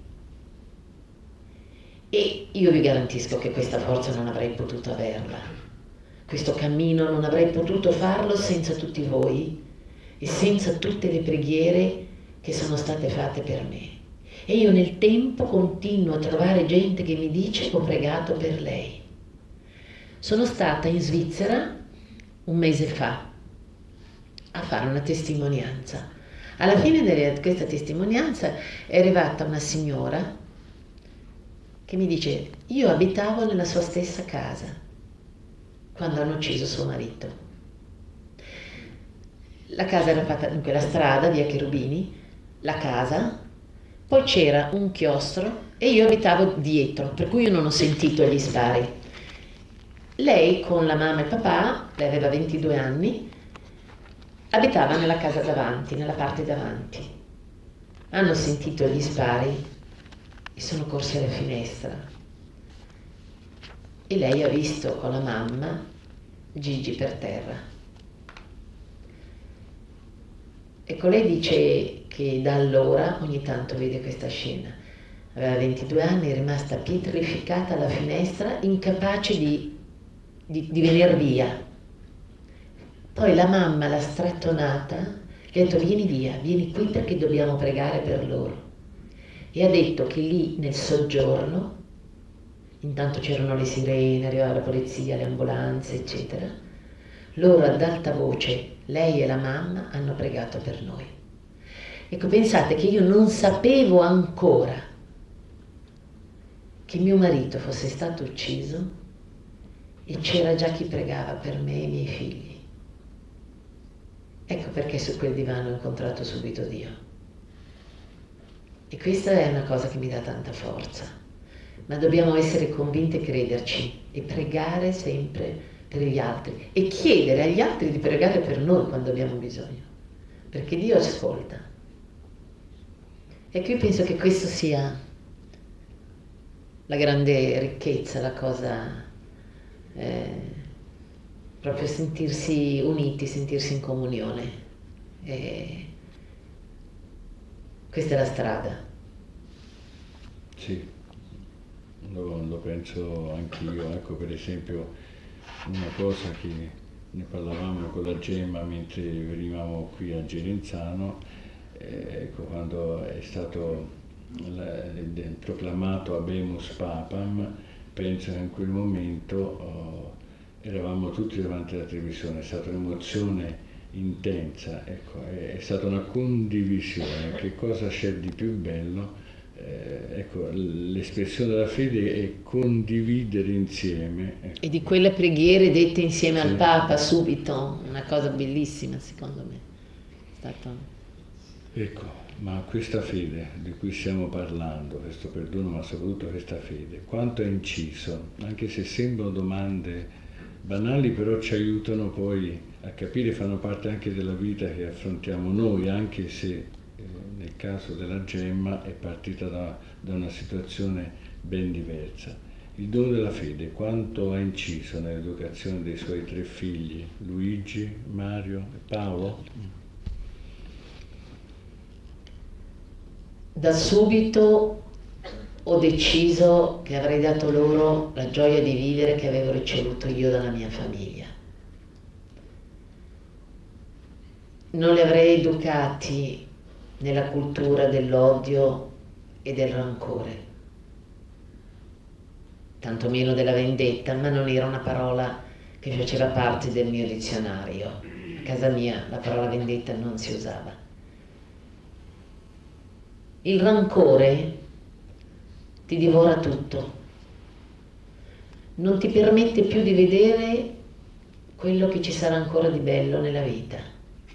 E io vi garantisco che questa forza non avrei potuto averla, questo cammino non avrei potuto farlo senza tutti voi e senza tutte le preghiere che sono state fatte per me. E io nel tempo continuo a trovare gente che mi dice: ho pregato per lei. Sono stata in Svizzera un mese fa a fare una testimonianza. Alla fine di questa testimonianza è arrivata una signora che mi dice: io abitavo nella sua stessa casa quando hanno ucciso suo marito. La casa era fatta in quella strada, via Cherubini, la casa, poi c'era un chiostro e io abitavo dietro, per cui io non ho sentito gli spari. Lei con la mamma e il papà, lei aveva 22 anni, abitava nella casa davanti, nella parte davanti. Hanno sentito gli spari e sono corsi alla finestra. E lei ha visto con la mamma Gigi per terra. Ecco, lei dice che da allora ogni tanto vede questa scena. Aveva 22 anni, è rimasta pietrificata alla finestra, incapace di venire via. Poi la mamma l'ha strattonata, Gli ha detto vieni via, vieni qui perché dobbiamo pregare per loro. E ha detto che lì nel soggiorno, intanto c'erano le sirene, arrivava la polizia, le ambulanze, eccetera, loro ad alta voce, lei e la mamma, hanno pregato per noi. Ecco, pensate che io non sapevo ancora che mio marito fosse stato ucciso e c'era già chi pregava per me e i miei figli. Ecco perché su quel divano ho incontrato subito Dio. E questa è una cosa che mi dà tanta forza. Ma dobbiamo essere convinti e crederci e pregare sempre per gli altri e chiedere agli altri di pregare per noi quando abbiamo bisogno, perché Dio ascolta. Ecco, io penso che questo sia la grande ricchezza, la cosa, proprio sentirsi uniti, sentirsi in comunione. Questa è la strada. Sì, lo penso anch'io. Ecco, per esempio, una cosa che ne parlavamo con la Gemma mentre venivamo qui a Gerenzano, ecco, quando è stato proclamato Habemus Papam, penso che in quel momento eravamo tutti davanti alla televisione, è stata un'emozione intensa, ecco, è stata una condivisione. Che cosa c'è di più bello? Ecco, l'espressione della fede è condividere insieme. Ecco. E di quelle preghiere dette insieme Sì. al Papa subito, una cosa bellissima secondo me. È stato... Ecco, ma questa fede di cui stiamo parlando, questo perdono, ma soprattutto questa fede, quanto è inciso, anche se sembrano domande banali, però ci aiutano poi a capire, fanno parte anche della vita che affrontiamo noi, anche se nel caso della Gemma è partita da una situazione ben diversa. Il dono della fede quanto ha inciso nell'educazione dei suoi 3 figli, Luigi, Mario e Paolo? Da subito ho deciso che avrei dato loro la gioia di vivere che avevo ricevuto io dalla mia famiglia. Non li avrei educati nella cultura dell'odio e del rancore, tantomeno della vendetta, ma non era una parola che faceva parte del mio dizionario. A casa mia la parola vendetta non si usava. Il rancore ti divora tutto, non ti permette più di vedere quello che ci sarà ancora di bello nella vita.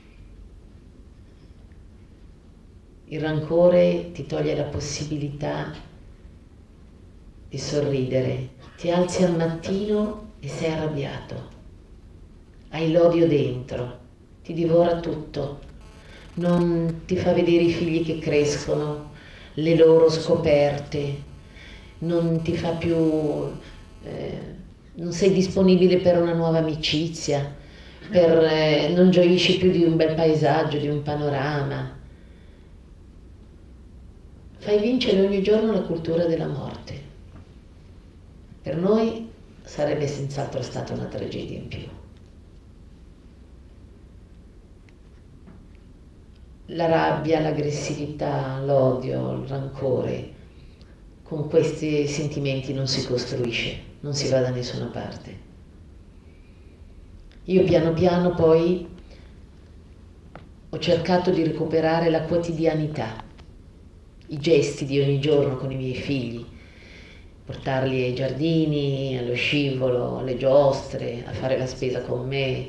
Il rancore ti toglie la possibilità di sorridere, ti alzi al mattino e sei arrabbiato, hai l'odio dentro, ti divora tutto, non ti fa vedere i figli che crescono, le loro scoperte, non ti fa più, non sei disponibile per una nuova amicizia, non gioisci più di un bel paesaggio, di un panorama. Fai vincere ogni giorno la cultura della morte. Per noi sarebbe senz'altro stata una tragedia in più. La rabbia, l'aggressività, l'odio, il rancore, con questi sentimenti non si costruisce, non si va da nessuna parte. Io piano piano poi ho cercato di recuperare la quotidianità, i gesti di ogni giorno con i miei figli, portarli ai giardini, allo scivolo, alle giostre, a fare la spesa con me.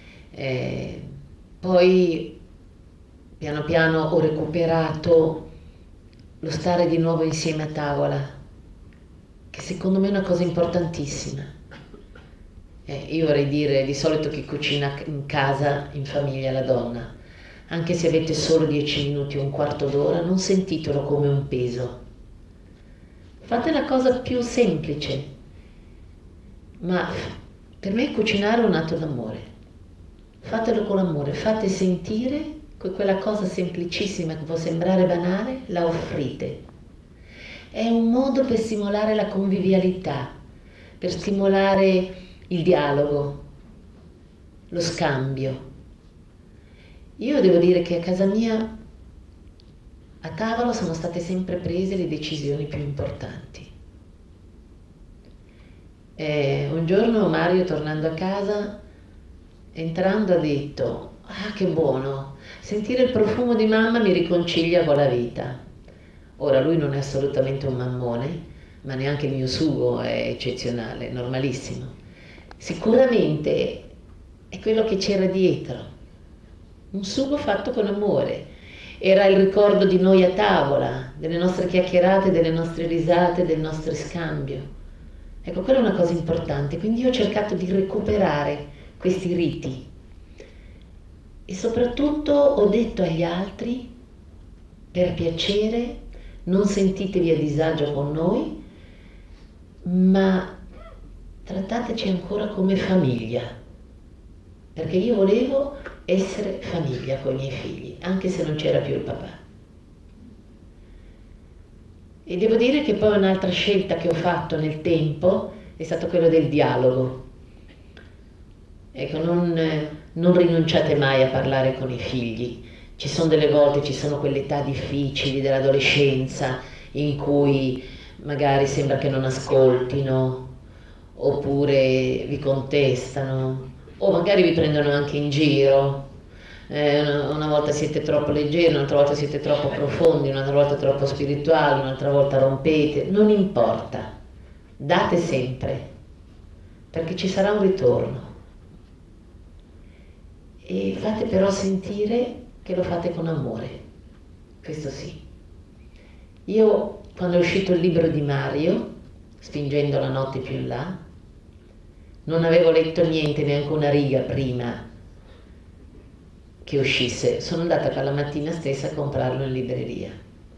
Poi piano piano ho recuperato lo stare di nuovo insieme a tavola, che secondo me è una cosa importantissima. Io vorrei dire, di solito chi cucina in casa, in famiglia, la donna, anche se avete solo 10 minuti o un quarto d'ora, non sentitelo come un peso. Fate la cosa più semplice, ma per me cucinare è un atto d'amore. Fatelo con amore, fate sentire che quella cosa semplicissima che può sembrare banale, la offrite. È un modo per stimolare la convivialità, per stimolare il dialogo, lo scambio. Io devo dire che a casa mia, a tavola, sono state sempre prese le decisioni più importanti. Un giorno Mario, tornando a casa, entrando, ha detto: ah, che buono, sentire il profumo di mamma mi riconcilia con la vita. Ora, lui non è assolutamente un mammone, ma neanche il mio sugo è eccezionale, normalissimo. Sicuramente è quello che c'era dietro, un sugo fatto con amore. Era il ricordo di noi a tavola, delle nostre chiacchierate, delle nostre risate, del nostro scambio. Ecco, quella è una cosa importante, quindi io ho cercato di recuperare questi riti e soprattutto ho detto agli altri: per piacere, non sentitevi a disagio con noi, ma trattateci ancora come famiglia, perché io volevo essere famiglia con i miei figli, anche se non c'era più il papà. E devo dire che poi un'altra scelta che ho fatto nel tempo è stato quello del dialogo. Ecco, non rinunciate mai a parlare con i figli. Ci sono delle volte, ci sono quelle età difficili dell'adolescenza in cui magari sembra che non ascoltino, oppure vi contestano, o magari vi prendono anche in giro. Una volta siete troppo leggeri, un'altra volta siete troppo profondi, un'altra volta troppo spirituali, un'altra volta rompete. Non importa, date sempre, perché ci sarà un ritorno. E fate però sentire che lo fate con amore, questo sì. Io, quando è uscito il libro di Mario, Spingendo la notte più in là, non avevo letto niente, neanche una riga prima che uscisse. Sono andata quella mattina stessa a comprarlo in libreria.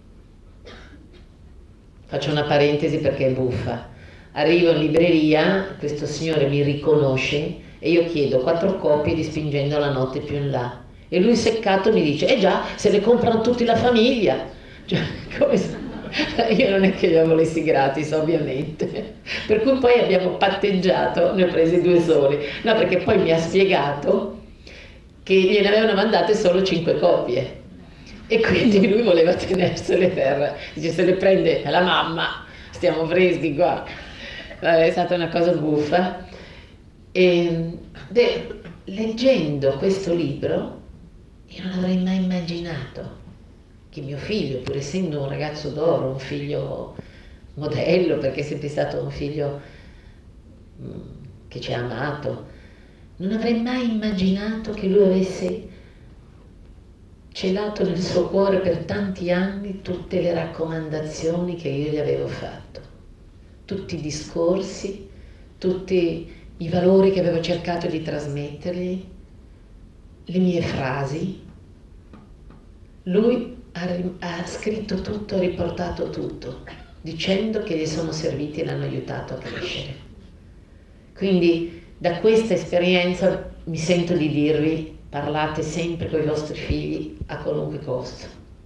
Faccio una parentesi perché è buffa. Arrivo in libreria, questo signore mi riconosce e io chiedo 4 copie di Spingendo la notte più in là. E lui seccato mi dice: eh già, se le comprano tutti la famiglia. Cioè, come... Io non è che li volessi gratis, ovviamente. Per cui poi abbiamo patteggiato, ne ho presi 2 soli. No, perché poi mi ha spiegato che gliene avevano mandate solo 5 copie. E quindi lui voleva tenersele per... Dice: se le prende la mamma, stiamo freschi qua. È stata una cosa buffa. E leggendo questo libro, io non avrei mai immaginato che mio figlio, pur essendo un ragazzo d'oro, un figlio modello, perché è sempre stato un figlio che ci ha amato, non avrei mai immaginato che lui avesse celato nel suo cuore per tanti anni tutte le raccomandazioni che io gli avevo fatto, tutti i discorsi, tutti i valori che avevo cercato di trasmettergli, le mie frasi. Lui ha scritto tutto, ha riportato tutto, dicendo che gli sono serviti e l'hanno aiutato a crescere. Quindi da questa esperienza mi sento di dirvi: parlate sempre con i vostri figli a qualunque costo.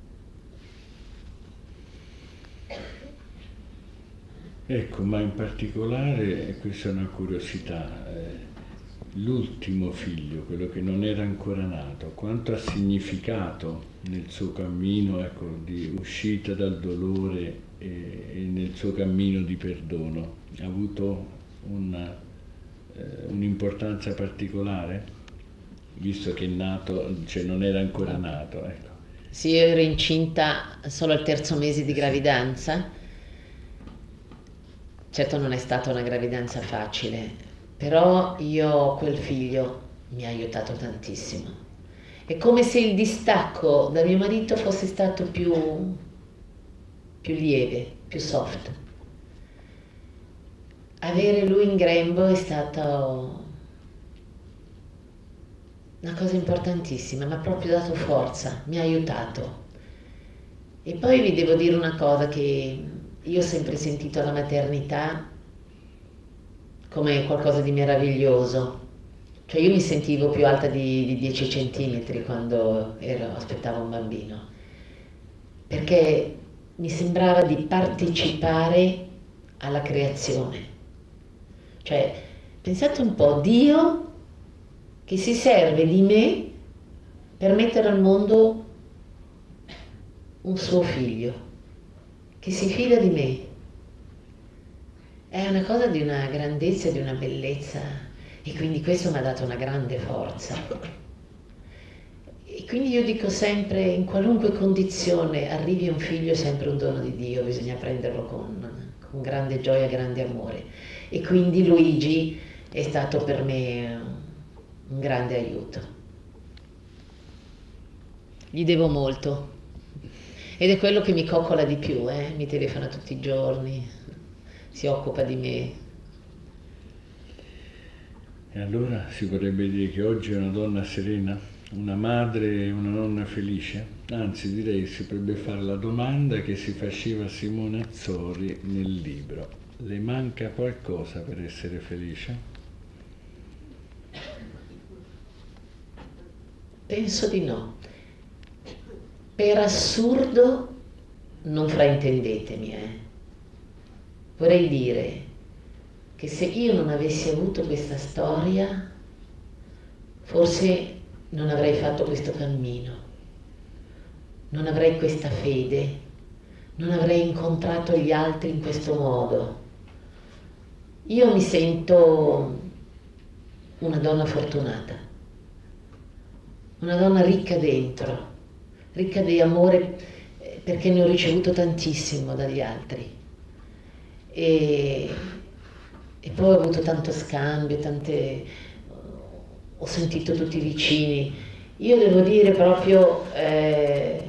Ecco, ma in particolare, questa è una curiosità, l'ultimo figlio, quello che non era ancora nato, quanto ha significato nel suo cammino, ecco, di uscita dal dolore e nel suo cammino di perdono? Ha avuto un'importanza particolare, visto che è nato, cioè non era ancora nato, ecco. Sì, io ero incinta solo al 3° mese di gravidanza. Certo non è stata una gravidanza facile, però io, quel figlio, mi ha aiutato tantissimo. È come se il distacco da mio marito fosse stato più lieve, più soft. Avere lui in grembo è stata una cosa importantissima, mi ha proprio dato forza, mi ha aiutato. E poi vi devo dire una cosa, che io ho sempre sentito la maternità come qualcosa di meraviglioso. Cioè io mi sentivo più alta di 10 centimetri quando aspettavo un bambino, perché mi sembrava di partecipare alla creazione. Cioè, pensate un po', Dio che si serve di me per mettere al mondo un suo figlio che si fida di me. È una cosa di una grandezza, di una bellezza, e quindi questo mi ha dato una grande forza. E quindi io dico sempre, in qualunque condizione arrivi un figlio, è sempre un dono di Dio, bisogna prenderlo con grande gioia, grande amore. E quindi Luigi è stato per me un grande aiuto. Gli devo molto. Ed è quello che mi coccola di più, mi telefona tutti i giorni, si occupa di me. E allora si vorrebbe dire che oggi è una donna serena, una madre e una nonna felice? Anzi, direi si potrebbe fare la domanda che si faceva Simone Azzori nel libro. Le manca qualcosa per essere felice? Penso di no. Per assurdo, non fraintendetemi, vorrei dire che se io non avessi avuto questa storia, forse non avrei fatto questo cammino, non avrei questa fede, non avrei incontrato gli altri in questo modo. Io mi sento una donna fortunata, una donna ricca dentro, ricca di amore, perché ne ho ricevuto tantissimo dagli altri. E poi ho avuto tanto scambio, ho sentito tutti vicini. Io devo dire proprio che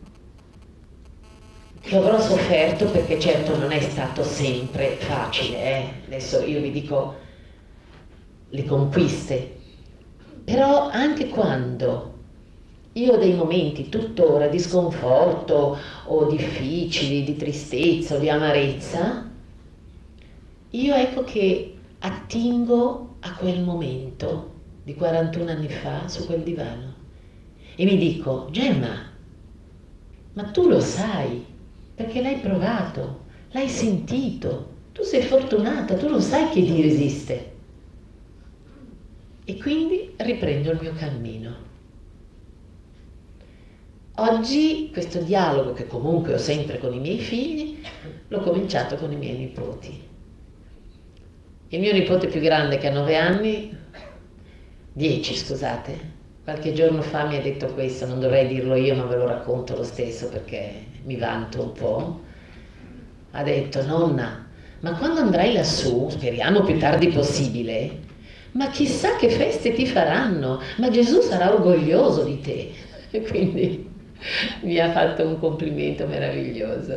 avrò sofferto, perché certo non è stato sempre facile, Adesso io vi dico le conquiste, però anche quando io ho dei momenti tuttora di sconforto o difficili, di tristezza o di amarezza, io ecco che attingo a quel momento di 41 anni fa su quel divano e mi dico: Gemma, ma tu lo sai, perché l'hai provato, l'hai sentito, tu sei fortunata, tu lo sai che Dio esiste. E quindi riprendo il mio cammino. Oggi questo dialogo, che comunque ho sempre con i miei figli, l'ho cominciato con i miei nipoti. Il mio nipote più grande, che ha 9 anni, 10 scusate, qualche giorno fa mi ha detto questo, non dovrei dirlo io ma ve lo racconto lo stesso perché mi vanto un po'. Ha detto: nonna, ma quando andrai lassù, speriamo più tardi possibile, ma chissà che feste ti faranno, ma Gesù sarà orgoglioso di te. E quindi mi ha fatto un complimento meraviglioso.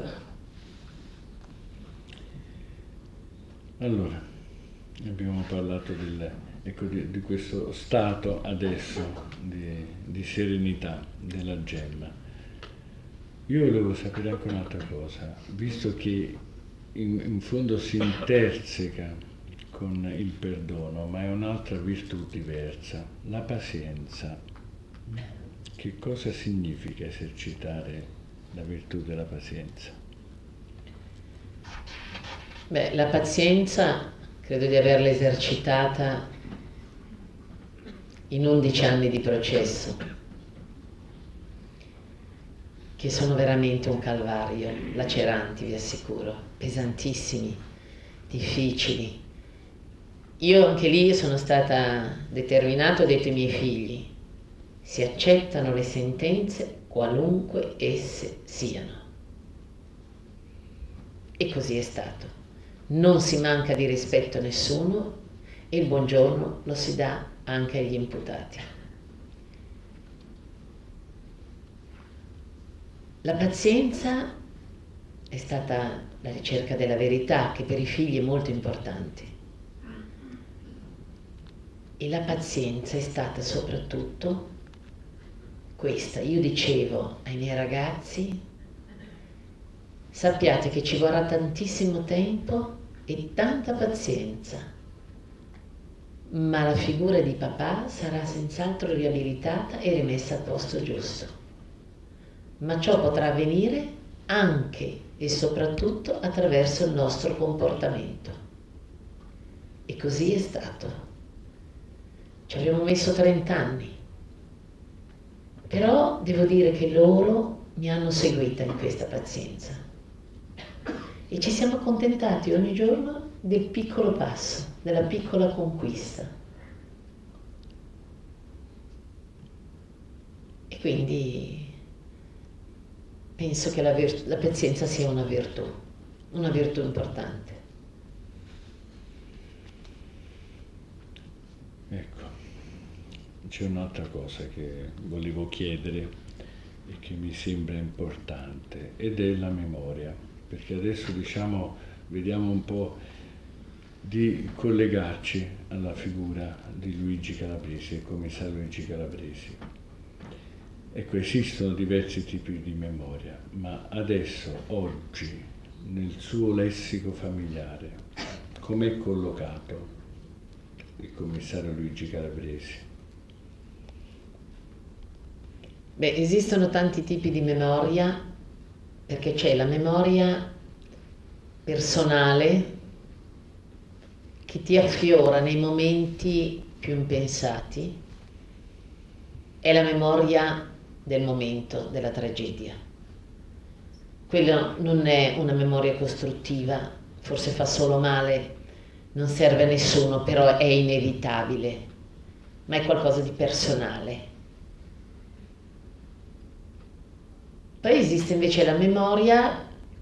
Allora, abbiamo parlato di questo stato adesso di serenità della Gemma. Io volevo sapere anche un'altra cosa, visto che in fondo si interseca con il perdono, ma è un'altra virtù diversa, la pazienza. Che cosa significa esercitare la virtù della pazienza? Beh, la pazienza credo di averla esercitata in 11 anni di processo, che sono veramente un calvario, laceranti, vi assicuro, pesantissimi, difficili. Io anche lì sono stata determinata, ho detto ai miei figli: si accettano le sentenze qualunque esse siano. E così è stato. Non si manca di rispetto a nessuno e il buongiorno lo si dà anche agli imputati. La pazienza è stata la ricerca della verità, che per i figli è molto importante. E la pazienza è stata soprattutto questa. Io dicevo ai miei ragazzi: sappiate che ci vorrà tantissimo tempo e tanta pazienza, ma la figura di papà sarà senz'altro riabilitata e rimessa al posto giusto. Ma ciò potrà avvenire anche e soprattutto attraverso il nostro comportamento. E così è stato. Ci abbiamo messo 30 anni. Però devo dire che loro mi hanno seguita in questa pazienza e ci siamo accontentati ogni giorno del piccolo passo, della piccola conquista. E quindi penso che la pazienza sia una virtù importante. Ecco, c'è un'altra cosa che volevo chiedere e che mi sembra importante, ed è la memoria, perché adesso vediamo un po' di collegarci alla figura di Luigi Calabresi, il commissario Luigi Calabresi. Ecco, esistono diversi tipi di memoria, ma adesso, oggi, nel suo lessico familiare, com'è collocato il commissario Luigi Calabresi? Beh, esistono tanti tipi di memoria, perché c'è la memoria personale che ti affiora nei momenti più impensati, è la memoria del momento della tragedia. Quella non è una memoria costruttiva, forse fa solo male, non serve a nessuno, però è inevitabile, ma è qualcosa di personale. Poi esiste invece la memoria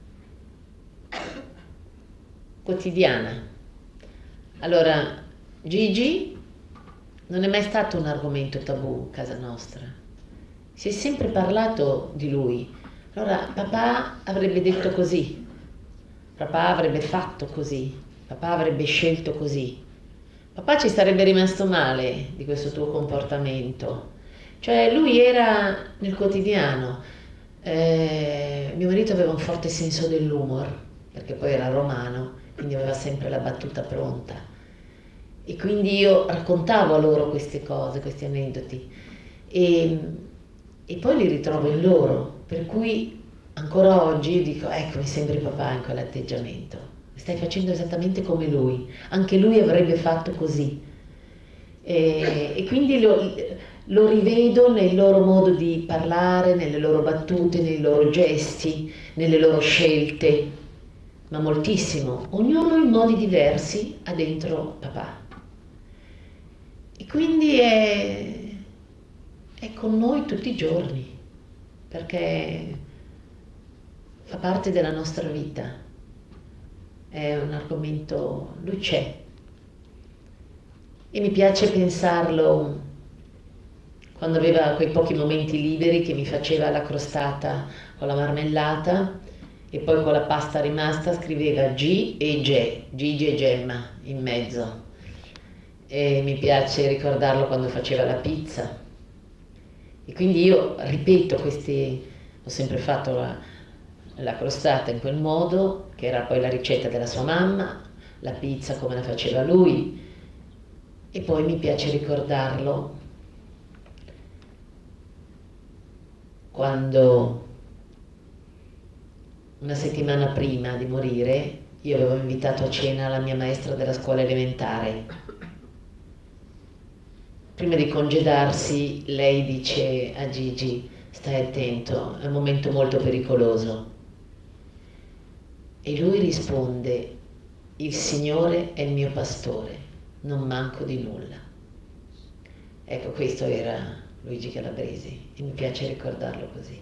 quotidiana. Allora, Gigi non è mai stato un argomento tabù a casa nostra. Si è sempre parlato di lui. Allora, papà avrebbe detto così, papà avrebbe fatto così, papà avrebbe scelto così. Papà ci sarebbe rimasto male di questo tuo comportamento. Cioè, lui era nel quotidiano. Mio marito aveva un forte senso dell'humor, perché poi era romano, quindi aveva sempre la battuta pronta. E quindi io raccontavo a loro queste cose, questi aneddoti. E poi li ritrovo in loro, per cui ancora oggi io dico, ecco, mi sembri papà in quell'atteggiamento, stai facendo esattamente come lui, anche lui avrebbe fatto così. E quindi lo rivedo nel loro modo di parlare, nelle loro battute, nei loro gesti, nelle loro scelte, ma moltissimo, ognuno in modi diversi ha dentro papà. E quindi è con noi tutti i giorni, perché fa parte della nostra vita, è un argomento, lui c'è. E mi piace pensarlo quando aveva quei pochi momenti liberi che mi faceva la crostata con la marmellata e poi con la pasta rimasta scriveva G e Ge, Gigi e Gemma in mezzo. E mi piace ricordarlo quando faceva la pizza. E quindi io ripeto ho sempre fatto la crostata in quel modo, che era poi la ricetta della sua mamma, la pizza come la faceva lui, e poi mi piace ricordarlo quando una settimana prima di morire io avevo invitato a cena la mia maestra della scuola elementare. Prima di congedarsi lei dice a Gigi, stai attento, è un momento molto pericoloso. E lui risponde, il Signore è il mio pastore, non manco di nulla. Ecco, questo era Luigi Calabresi e mi piace ricordarlo così.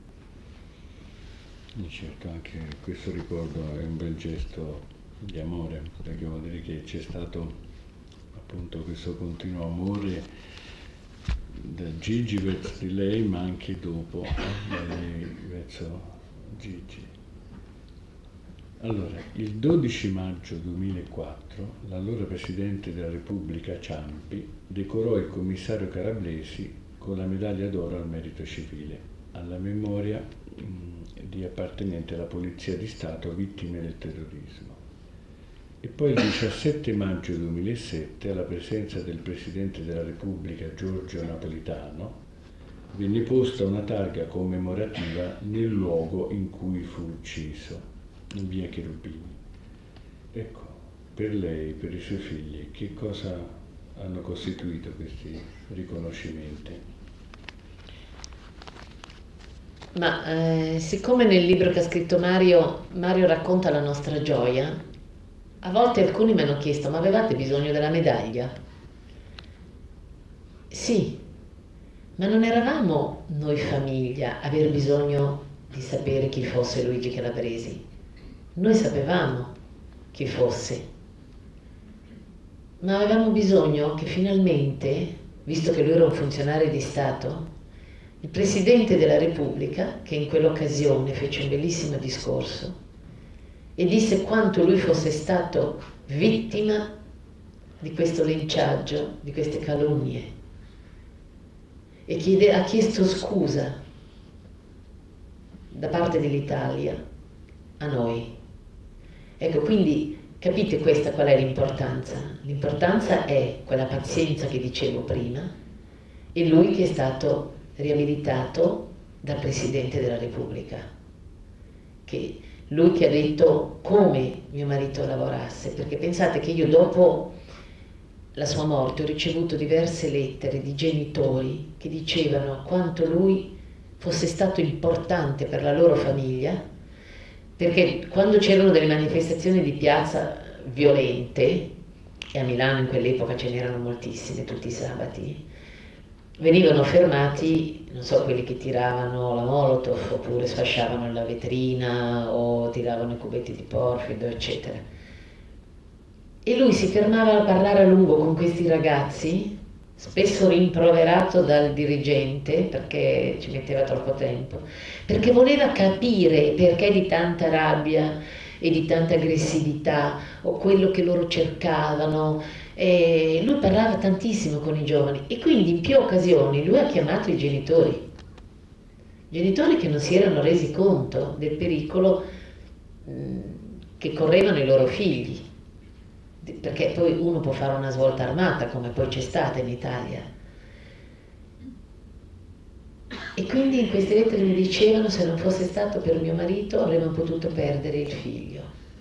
Certo, anche questo ricordo è un bel gesto di amore, perché vuol dire che c'è stato appunto questo continuo amore da Gigi verso di lei, ma anche dopo da lei verso Gigi. Allora, il 12 maggio 2004 l'allora Presidente della Repubblica Ciampi decorò il commissario Calabresi con la medaglia d'oro al merito civile, alla memoria di appartenenti alla Polizia di Stato vittime del terrorismo. E poi il 17 maggio 2007, alla presenza del Presidente della Repubblica Giorgio Napolitano, venne posta una targa commemorativa nel luogo in cui fu ucciso, in via Cherubini. Ecco, per lei, per i suoi figli, che cosa hanno costituito questi riconoscimenti? Ma siccome nel libro che ha scritto Mario racconta la nostra gioia, a volte alcuni mi hanno chiesto: ma avevate bisogno della medaglia? Sì, ma non eravamo noi famiglia a aver bisogno di sapere chi fosse Luigi Calabresi. Noi sapevamo chi fosse, ma avevamo bisogno che finalmente, visto che lui era un funzionario di Stato, il Presidente della Repubblica, che in quell'occasione fece un bellissimo discorso e disse quanto lui fosse stato vittima di questo linciaggio, di queste calunnie, e ha chiesto scusa da parte dell'Italia a noi. Ecco, quindi capite questa qual è l'importanza? L'importanza è quella pazienza che dicevo prima, e lui che è stato riabilitato dal Presidente della Repubblica, lui che ha detto come mio marito lavorasse, perché pensate che io dopo la sua morte ho ricevuto diverse lettere di genitori che dicevano quanto lui fosse stato importante per la loro famiglia, perché quando c'erano delle manifestazioni di piazza violente, e a Milano in quell'epoca ce n'erano moltissime tutti i sabati, venivano fermati, non so, quelli che tiravano la Molotov oppure sfasciavano la vetrina o tiravano i cubetti di porfido, eccetera. E lui si fermava a parlare a lungo con questi ragazzi, spesso rimproverato dal dirigente perché ci metteva troppo tempo, perché voleva capire perché di tanta rabbia e di tanta aggressività o quello che loro cercavano. E lui parlava tantissimo con i giovani e quindi in più occasioni lui ha chiamato i genitori che non si erano resi conto del pericolo che correvano i loro figli, perché poi uno può fare una svolta armata come poi c'è stata in Italia. E quindi in queste lettere mi dicevano: se non fosse stato per mio marito avremmo potuto perdere il figlio.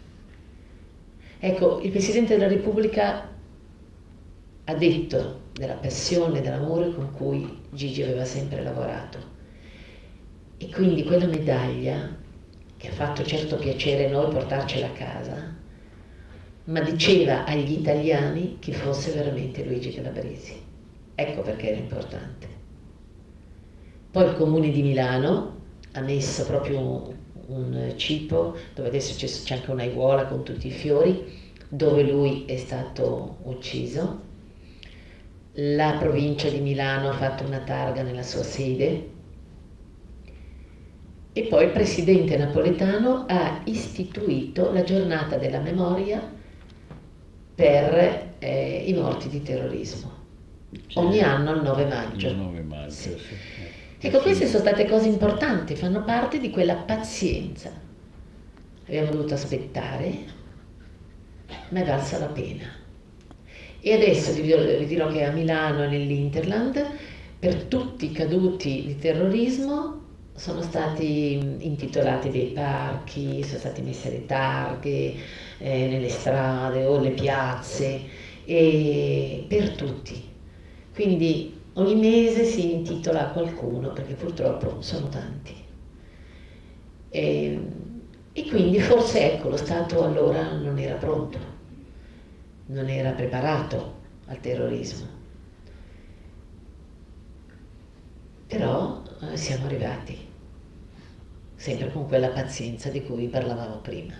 Ecco, il Presidente della Repubblica ha detto della passione, dell'amore con cui Gigi aveva sempre lavorato, e quindi quella medaglia, che ha fatto certo piacere a noi portarcela a casa, ma diceva agli italiani chi fosse veramente Luigi Calabresi. Ecco perché era importante. Poi il Comune di Milano ha messo proprio un cipo dove adesso c'è anche un'aiuola con tutti i fiori, dove lui è stato ucciso. La provincia di Milano ha fatto una targa nella sua sede, e poi il presidente napoletano ha istituito la giornata della memoria per i morti di terrorismo, ogni anno il 9 maggio. Il 9 maggio, sì. Ecco, queste sono state cose importanti, fanno parte di quella pazienza. Abbiamo dovuto aspettare, ma è valsa la pena. E adesso vi dirò che a Milano e nell'Interland, per tutti i caduti di terrorismo, sono stati intitolati dei parchi, sono stati messe le targhe nelle strade o le piazze, e per tutti. Quindi ogni mese si intitola a qualcuno, perché purtroppo sono tanti. E quindi forse, ecco, lo Stato allora non era pronto, non era preparato al terrorismo. Però siamo arrivati, sempre con quella pazienza di cui parlavamo prima.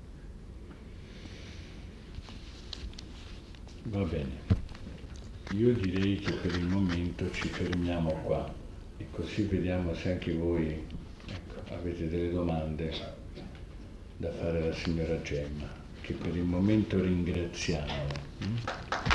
Va bene, io direi che per il momento ci fermiamo qua, e così vediamo se anche voi, ecco, avete delle domande da fare alla signora Gemma, che per il momento ringraziamo.